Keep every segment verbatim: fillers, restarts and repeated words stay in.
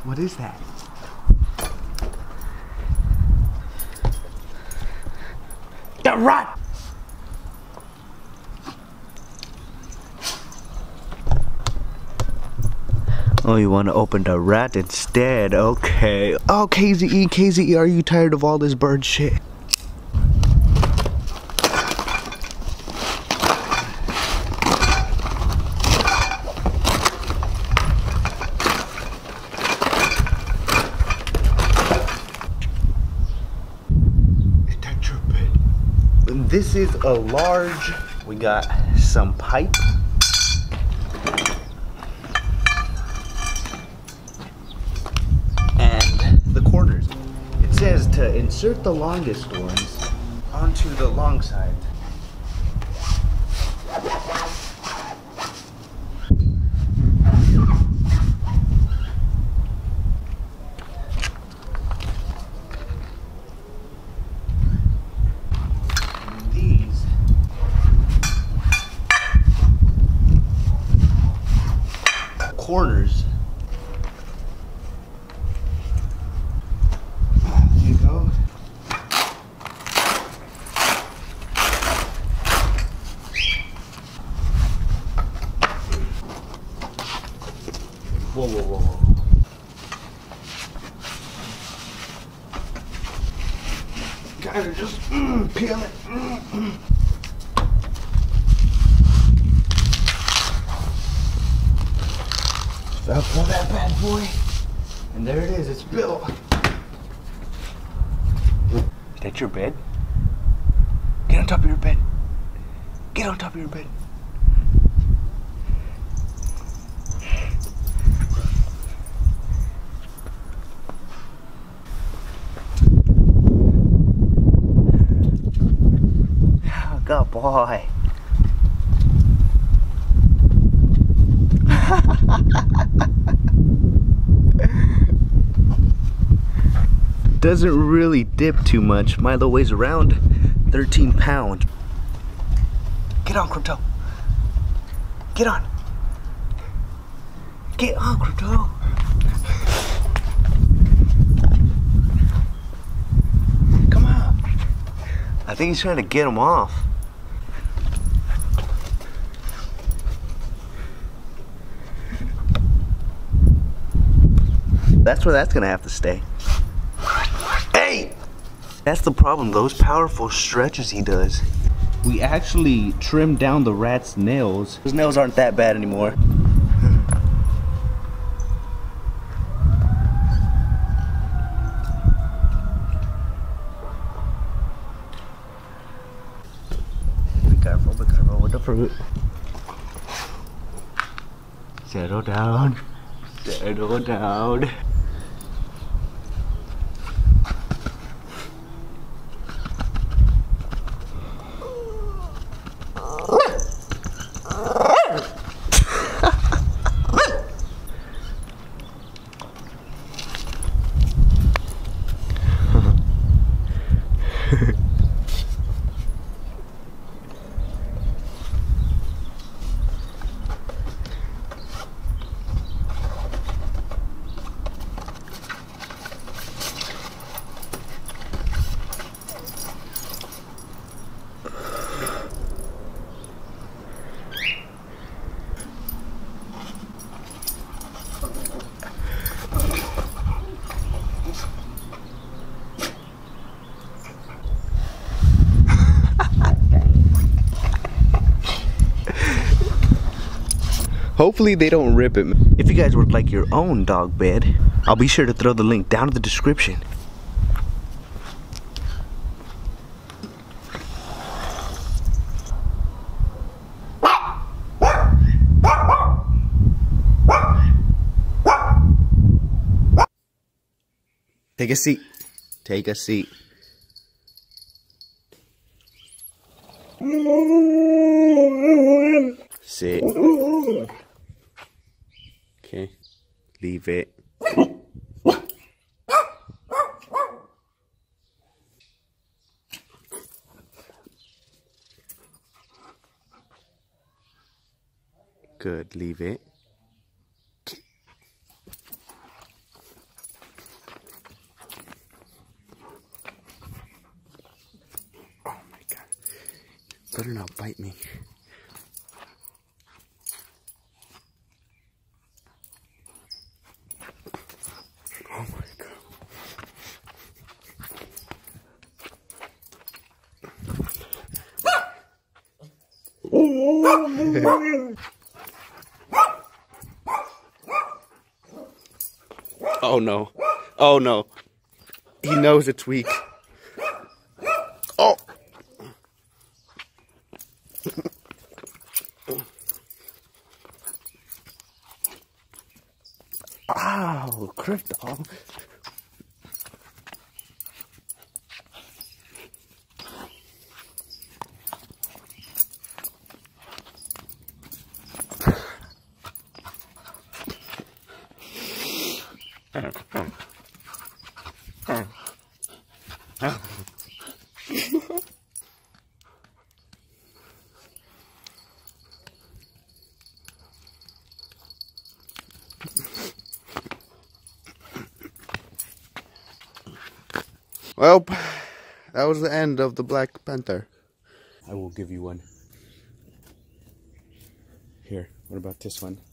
What is that? The rat! Oh, you want to open the rat instead? Okay. Oh, K Z E, K Z E, are you tired of all this bird shit? This is a large, we got some pipe. And the corners. It says to insert the longest ones onto the long side. Corners. There you go. Whoa, whoa, whoa, whoa. Gotta just mm, peel it. Mm, mm. I'll pull that bad boy, and there it is, it's built. Is that your bed? Get on top of your bed. Get on top of your bed. Oh, good boy. Doesn't really dip too much. Milo weighs around thirteen pounds. Get on, Crypto. Get on. Get on, Crypto. Come on. I think he's trying to get him off. That's where that's gonna have to stay. Hey! That's the problem, those powerful stretches he does. We actually trimmed down the rat's nails. His nails aren't that bad anymore. Be careful, be careful with the fruit. Settle down. Settle down. Hopefully they don't rip it. If you guys would like your own dog bed, I'll be sure to throw the link down in the description. Take a seat. Take a seat. Sit. Okay. Leave it. Good. Leave it. better not bite me. Oh my god. Oh no. Oh no. He knows it's weak. Oh. Ow, Crypto. Well, that was the end of the Black Panther. I will give you one. Here, what about this one?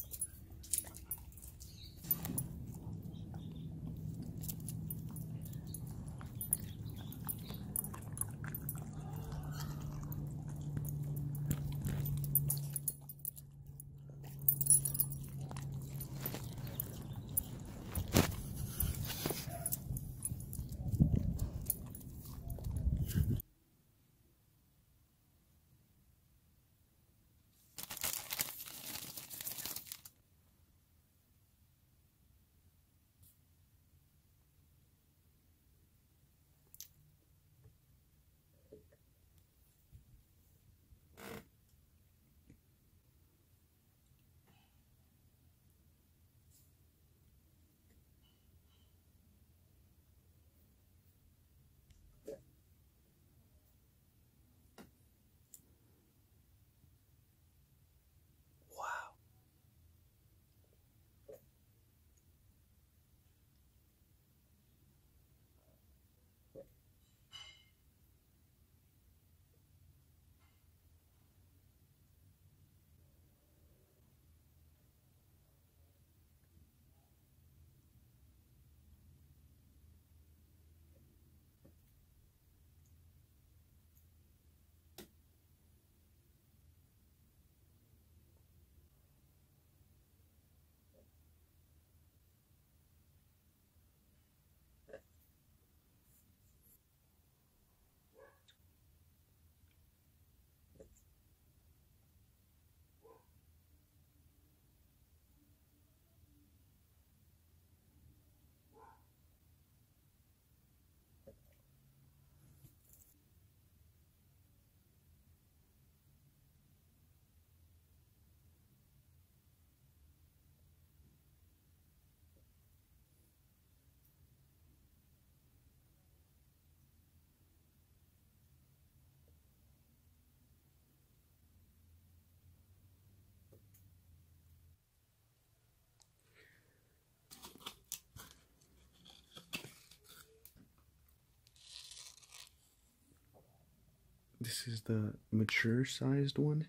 This is the mature sized one.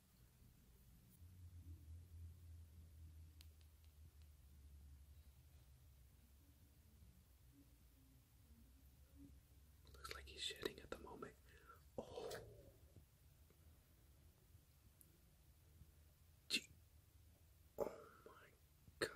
Looks like he's shedding at the moment. Oh. Gee. Oh my god.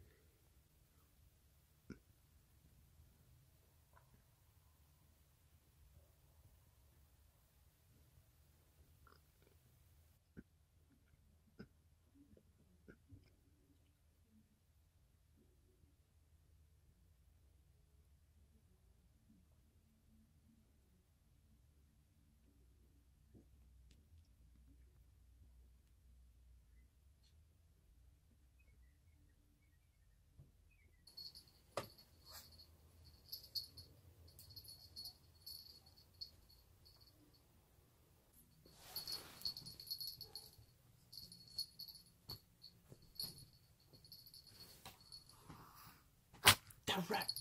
Direct.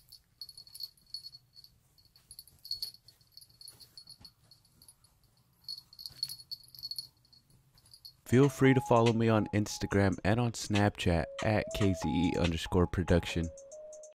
Feel free to follow me on Instagram and on Snapchat at K Z E underscore production.